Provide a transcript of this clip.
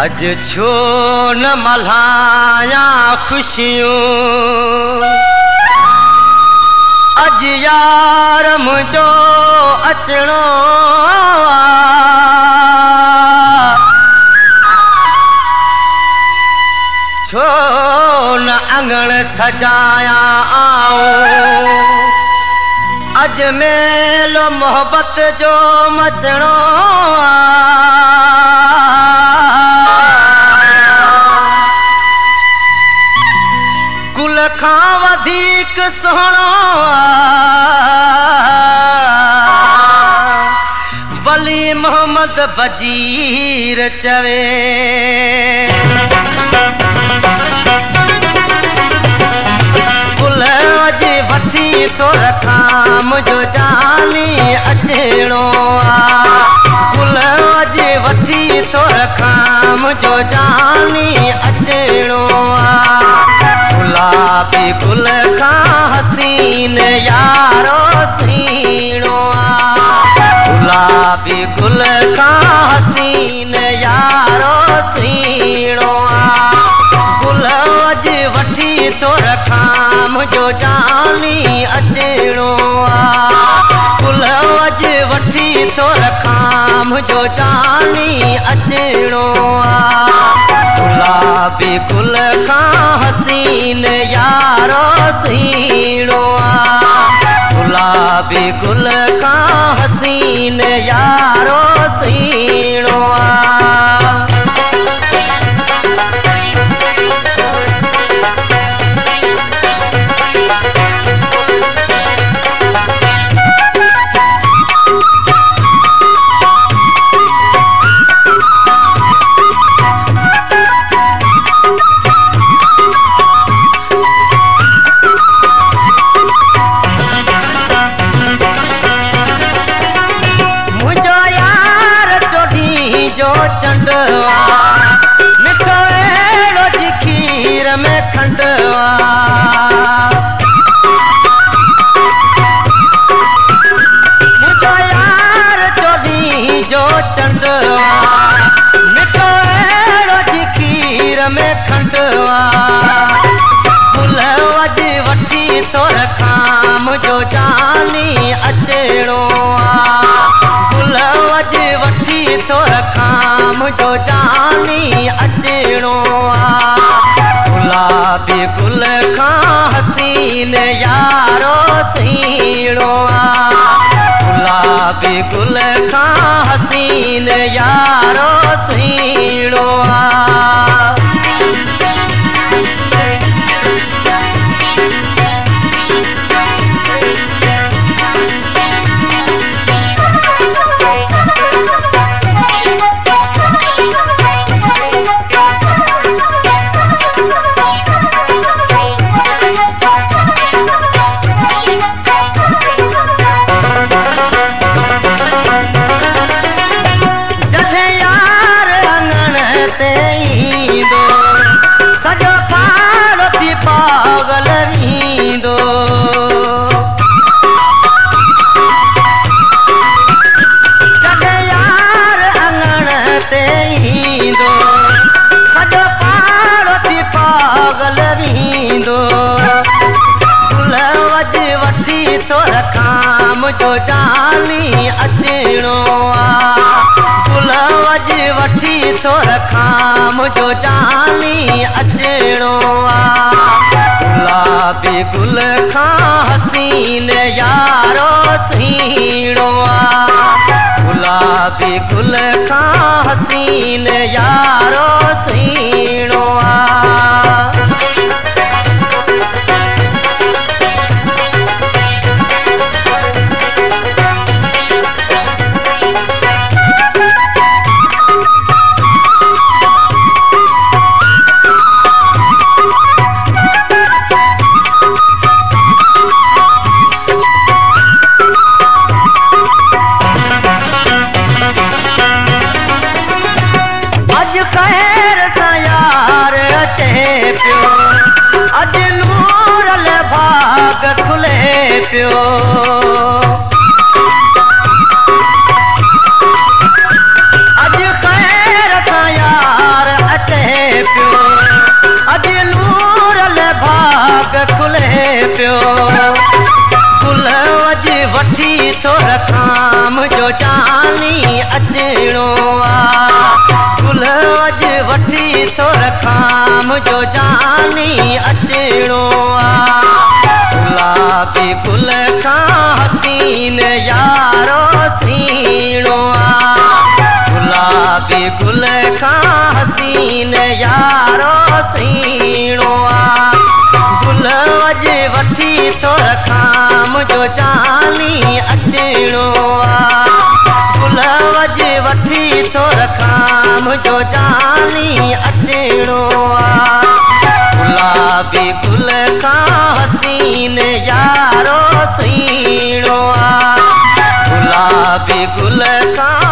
अज छो न मल्हाया खुशियों अज यार मुझो अचणो छो न अंगण सजाया आओ अज मेलो मोहब्बत जो मचणो गुल खां वधीक सोहणो वली मोहम्मद बजीर चवे गुल अज वठी तोरखां मुझो जानी अचणो गुल अज वठी तोरखां मुझो जानी अचणो गुलाबी गुल खां हसीन यारो सीणो गुलाबी गुल खां हसीन यारो सीणो गुल अज वठी तोरखां मुझो जानी अचणो गुल अज वठी तोरखां मुझो जानी अचणो गुलाबी गुल खां हसीन यारो सीणो गुलाबी गुल खां हसीन यारो सीणो मिठो एड़ो जी खीर में खंडवा मुझो यार चोरी जो चंडवा मिठो एड़ो जी खीर में खंडवा गुल अज वठी तोरखां मुझो जानी अचणो गुल अज वठी तोरखां मुझो जानी अचणो गुलाबी गुल खां हसीन यारो सीणो गुलाबी गुल खां हसीन यारो सीणो सजो पार्वती पागल वींदो जॾहिं यार अंगण ते ईंदो सजो पार्वती पागल वींदो गुल अज वठी तोरखां मुझो जानी अचणो गुल अज वठी तोरखां मुझो जानी अचणो गुलाबी गुल खां हसीन यारो सीणो गुलाबी गुल खां हसीन यारो सीणो खैर सां खुले पियो गुल अज वठी तोरखां मुंहिंजो जानी अचणो गुल अज वठी तोरखां मुंहिंजो जानी अचणो गुलाबी गुल खां हसीन यारो सीणो गुलाबी गुल खां हसीन यारो सीणो गुल अज वठी तोरखां मुंहिंजो जानी अचणो गुल अज वठी तोरखां मुंहिंजो जानी अचणो गुलाबी गुल खां हसीन यारो सीणो गुलाबी गुल खां